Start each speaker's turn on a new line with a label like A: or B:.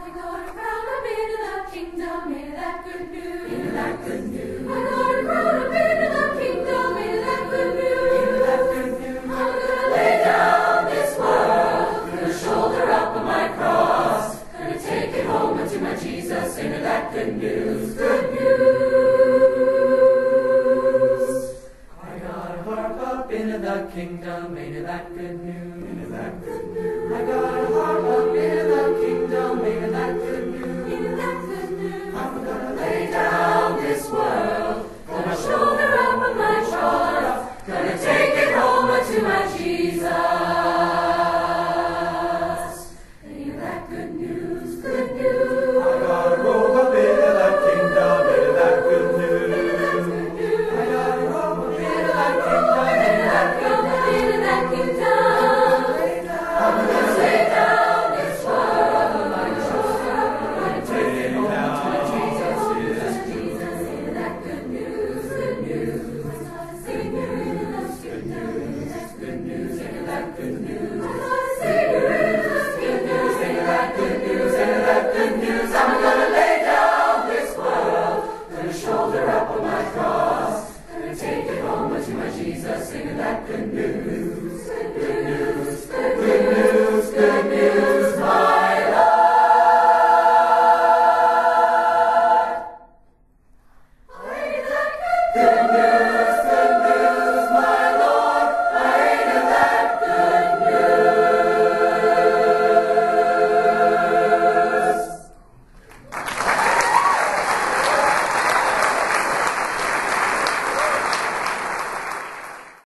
A: I got a crown up into the kingdom, into that good news. Into that good news. I got a crown up into the kingdom, into that good news. Into that good news. I'm gonna lay down this world, gonna shoulder up on my cross, gonna take it home unto my Jesus, into that good news. Good news. I got a harp up into the kingdom, into that good news. Into that good news.